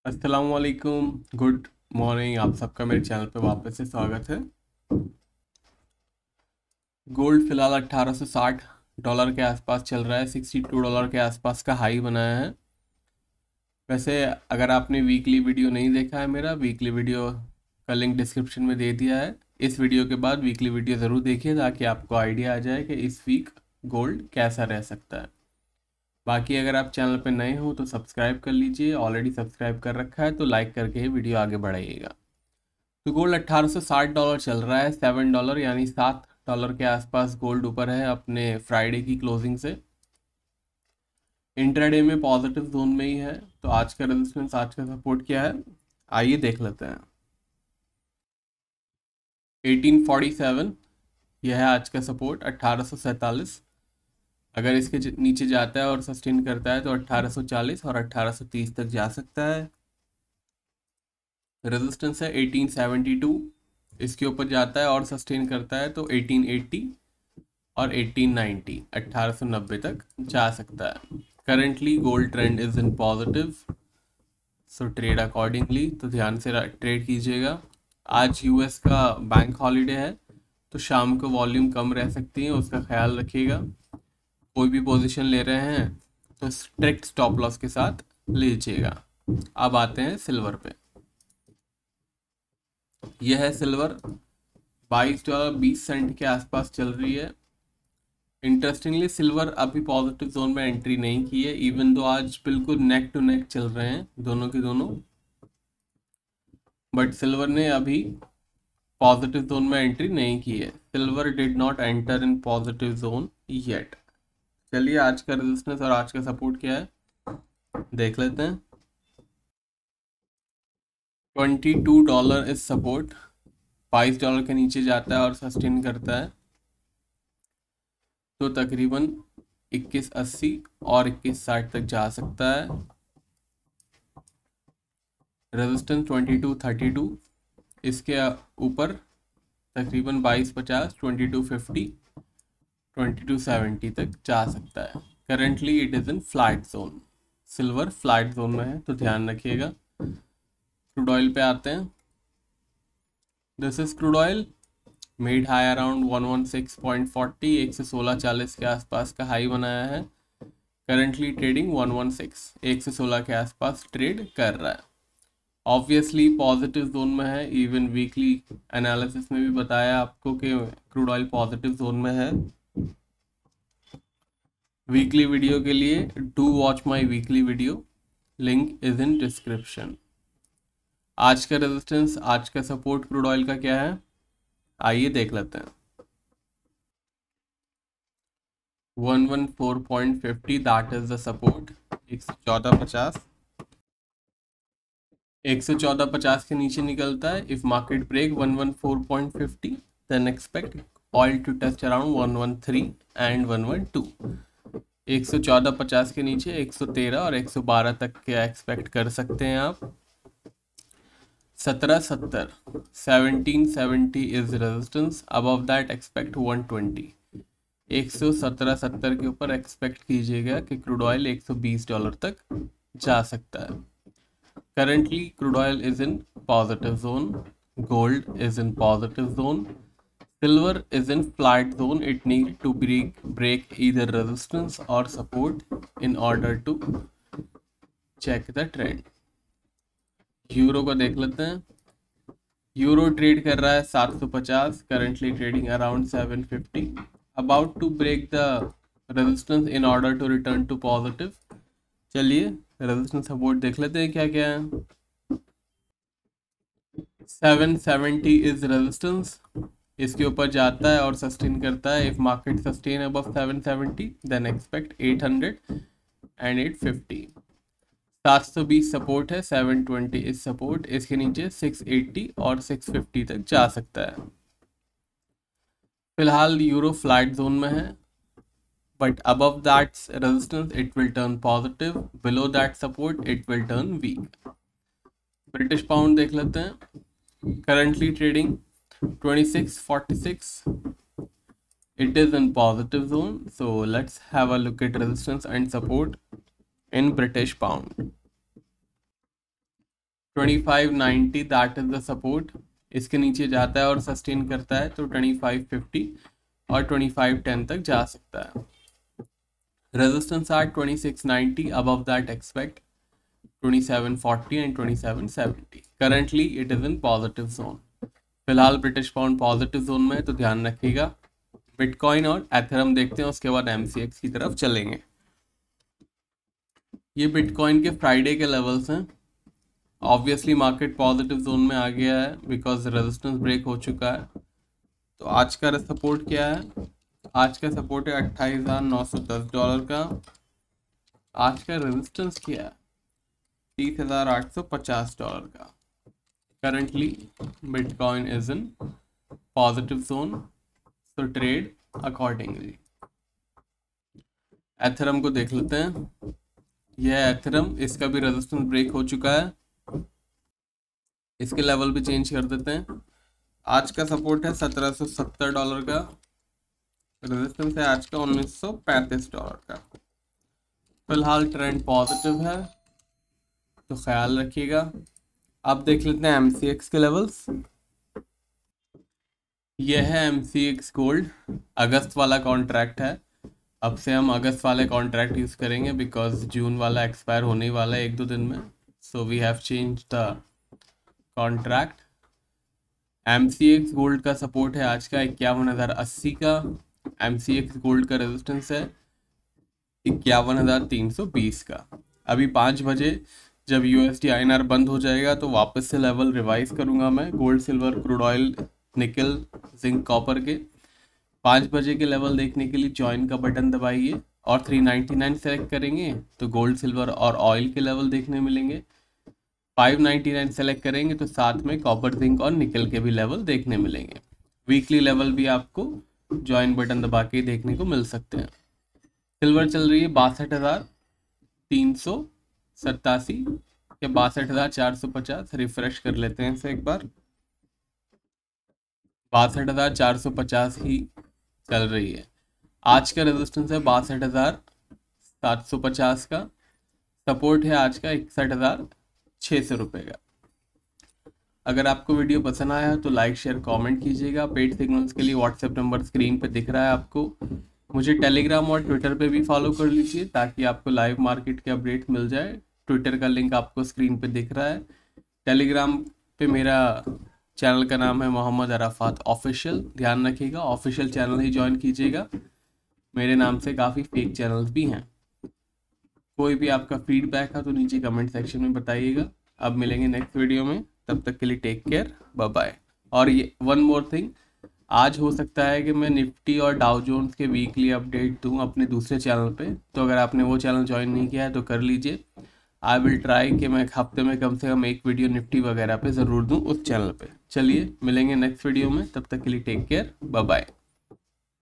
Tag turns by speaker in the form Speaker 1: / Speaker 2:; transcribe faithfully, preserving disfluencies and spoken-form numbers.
Speaker 1: अस्सलाम वालेकुम, good morning. आप सबका मेरे चैनल पे वापस से स्वागत है। गोल्ड फिलहाल अठारह सौ साठ डॉलर के आसपास चल रहा है, बासठ डॉलर के आसपास का हाई बनाया है। वैसे अगर आपने वीकली वीडियो नहीं देखा है, मेरा वीकली वीडियो का लिंक डिस्क्रिप्शन में दे दिया है। इस वीडियो के बाद वीकली वीडियो ज़रूर देखिए ताकि आपको आइडिया आ जाए कि इस वीक गोल्ड कैसा रह सकता है। बाकी अगर आप चैनल पर नए हो तो सब्सक्राइब कर लीजिए, ऑलरेडी सब्सक्राइब कर रखा है तो लाइक करके ही वीडियो आगे बढ़ाइएगा। तो गोल्ड अट्ठारह सौ साठ डॉलर चल रहा है, सेवन डॉलर यानी सात डॉलर के आसपास गोल्ड ऊपर है अपने फ्राइडे की क्लोजिंग से। इंट्राडे में पॉजिटिव जोन में ही है। तो आज का रेजिस्टेंस, आज का सपोर्ट क्या है, आइए देख लेते हैं। अठारह सौ सैंतालीस यह है आज का सपोर्ट, अठारह सौ सैंतालीस। अगर इसके ज- नीचे जाता है और सस्टेन करता है तो अठारह सौ चालीस और अठारह सौ तीस तक जा सकता है। रेजिस्टेंस है अठारह सौ बहत्तर, इसके ऊपर जाता है और सस्टेन करता है तो अठारह सौ अस्सी और अठारह सौ नब्बे अठारह सौ नब्बे तक जा सकता है। Currently gold trend is in positive, so trade accordingly, तो ध्यान से ट्रेड कीजिएगा। आज यूएस का बैंक हॉलीडे है तो शाम को वॉल्यूम कम रह सकती है, उसका ख्याल रखिएगा। कोई भी पोजीशन ले रहे हैं तो स्ट्रिक्ट स्टॉप लॉस के साथ लीजिएगा। अब आते हैं सिल्वर पे। यह है सिल्वर, बाईस डॉलर बीस सेंट के आसपास चल रही है। इंटरेस्टिंगली सिल्वर अभी पॉजिटिव जोन में एंट्री नहीं की है, इवन दो आज बिल्कुल नेक टू नेक चल रहे हैं दोनों के दोनों, बट सिल्वर ने अभी पॉजिटिव जोन में एंट्री नहीं की है। Silver did not enter in positive zone yet. चलिए आज का रेजिस्टेंस और आज का सपोर्ट क्या है देख लेते हैं। Twenty two dollar is support, बाईस डॉलर के नीचे जाता है और सस्टेन करता है तो तकरीबन इक्कीस अस्सी और इक्कीस साठ तक जा सकता है। Resistance twenty two thirty two, इसके ऊपर तकरीबन बाईस पचास, twenty two fifty, twenty two seventy तक जा सकता है। Currently it is in flat zone, silver flat zone में है तो ध्यान रखिएगा। क्रूड ऑयल पे आते हैं। This is crude oil, made high around one one six point forty, एक सौ सोलह चालीस के आसपास का हाई बनाया है। Currently trading one one six, एक सौ सोलह के आसपास ट्रेड कर रहा है। ऑब्वियसली पॉजिटिव जोन में है, इवन वीकली एनालिसिस में भी बताया आपको कि क्रूड ऑयल पॉजिटिव जोन में है। वीकली वीडियो के लिए do watch my weekly video, link is in description. आज का रेजिस्टेंस, आज का सपोर्ट क्रूड ऑयल का क्या है, आइए देख लेते हैं। One one four point fifty, that is the support. एक सौ चौदह पचास, एक सौ चौदह पचास के नीचे निकलता है, if market break one one four point fifty then expect oil to test around one one three and one one two. एक सौ चौदह पचास के नीचे एक सौ तेरह और एक सौ बारह तक के एक्सपेक्ट कर सकते हैं आप। सत्रह सत्तर, seventeen seventy is resistance, above that expect one twenty. एक सौ सत्रह सत्तर के ऊपर एक्सपेक्ट कीजिएगा कि क्रूड ऑयल एक सौ बीस डॉलर तक जा सकता है। Currently crude oil is in positive zone, gold is in positive zone, silver is in flat zone. It need to break break either resistance और support in order to check the trend. Euro को देख लेते हैं। Euro trade कर रहा है सात सौ पचास, currently trading around seven fifty, about to break the resistance in order to return to positive. चलिए रेजिस्टेंस सपोर्ट देख लेते हैं क्या क्या है। सेवन सेवेंटी इज रेजिस्टेंस, इसके ऊपर जाता है और सस्टेन करता है। If market sustain above seven seventy then expect eight hundred and eight fifty. सात सौ बीस सपोर्ट है, सेवन ट्वेंटी इज सपोर्ट, इसके नीचे सिक्स एटी और सिक्स फिफ्टी तक जा सकता है। फिलहाल यूरो फ्लैट जोन में है, but above that resistance it will turn positive, below that support it will turn weak। British pound देख लेते हैं। currently trading twenty six forty six, it is in positive zone, so let's have a look at resistance and support in British pound। Twenty five ninety that is the support, इसके नीचे जाता है और sustain करता है तो twenty five fifty और twenty five ten तक जा सकता है। Resistance are twenty six ninety, above that expect twenty seven forty and twenty seven seventy. Currently it is in positive zone, फिलहाल ब्रिटिश पाउंड पॉजिटिव जोन में है तो ध्यान रखिएगा। बिटकॉइन और एथेरम देखते हैं, उसके बाद एमसीएक्स की तरफ चलेंगे। ये बिटकॉइन के फ्राइडे के लेवल्स हैं। ऑब्वियसली मार्केट पॉजिटिव जोन में आ गया है बिकॉज रेजिस्टेंस ब्रेक हो चुका है। तो आज का सपोर्ट क्या है? आज का सपोर्ट है अट्ठाईस हज़ार नौ सौ दस डॉलर का। आज का रेजिस्टेंस क्या है? तीस हज़ार आठ सौ पचास डॉलर का। Currently bitcoin is in positive zone, so trade accordingly. Ethereum को देख लेते हैं। यह एथेरम, इसका भी रेजिस्टेंस ब्रेक हो चुका है। इसके लेवल भी चेंज कर देते हैं। आज का सपोर्ट है सत्रह सौ सत्तर डॉलर का, रेजिस्टेंस है आज का उन्नीस सौ पैंतीस डॉलर का। फिलहाल ट्रेंड पॉजिटिव है तो ख्याल रखिएगा। अब देख लेते हैं एमसीएक्स के लेवल्स। यह है एमसीएक्स गोल्ड, अगस्त वाला कॉन्ट्रैक्ट है। अब से हम अगस्त वाले कॉन्ट्रैक्ट यूज़ करेंगे बिकॉज जून वाला एक्सपायर होने वाला है एक दो दिन में, so we have change the contract. MCX gold का सपोर्ट है आज का इक्यावन हज़ार अस्सी का। एमसीएक्स गोल्ड का रेजिस्टेंस है इक्यावन हज़ार तीन सौ बीस का। अभी पाँच बजे जब यूएसडी आईएनआर बंद हो जाएगा तो वापस से लेवल रिवाइज करूंगा मैं gold, silver, crude oil, nickel, zinc, copper के। पाँच बजे के लेवल देखने के लिए ज्वाइन का बटन दबाइए और तीन सौ निन्यानवे सेलेक्ट करेंगे तो गोल्ड, सिल्वर और ऑयल के लेवल देखने मिलेंगे। पाँच सौ निन्यानवे सेलेक्ट करेंगे तो साथ में कॉपर, जिंक और निकल के भी लेवल देखने मिलेंगे। वीकली लेवल भी आपको ज्वाइन बटन दबा के देखने को मिल सकते हैं। सिल्वर चल रही है बासठ हज़ार तीन सौ सत्तासी या बासठ हज़ार चार सौ पचास। रिफ्रेश कर लेते हैं इसे एक बार। बासठ हज़ार चार सौ पचास ही चल रही है। आज का रेजिस्टेंस है बासठ हज़ार सात सौ पचास का। सपोर्ट है आज का इकसठ हज़ार छः सौ रुपये का। अगर आपको वीडियो पसंद आया तो लाइक, शेयर, कमेंट कीजिएगा। पेड सिग्नल्स के लिए व्हाट्सएप नंबर स्क्रीन पर दिख रहा है आपको। मुझे टेलीग्राम और ट्विटर पे भी फॉलो कर लीजिए ताकि आपको लाइव मार्केट के अपडेट मिल जाए। ट्विटर का लिंक आपको स्क्रीन पे दिख रहा है। टेलीग्राम पे मेरा चैनल का नाम है मोहम्मद अराफात ऑफिशियल। ध्यान रखिएगा, ऑफिशियल चैनल ही ज्वाइन कीजिएगा। मेरे नाम से काफ़ी फेक चैनल्स भी हैं। कोई भी आपका फीडबैक है तो नीचे कमेंट सेक्शन में बताइएगा। अब मिलेंगे नेक्स्ट वीडियो में, तब तक के लिए टेक केयर, बाय बाय। और ये वन मोर थिंग, आज हो सकता है कि मैं निफ्टी और डाउ जोन्स के वीकली अपडेट दूं अपने दूसरे चैनल पे, तो अगर आपने वो चैनल ज्वाइन नहीं किया है तो कर लीजिए। आई विल ट्राई कि मैं एक हफ्ते में कम से कम एक वीडियो निफ्टी वगैरह पे ज़रूर दूं उस चैनल पे। चलिए मिलेंगे नेक्स्ट वीडियो में, तब तक के लिए टेक केयर, बाय बाय।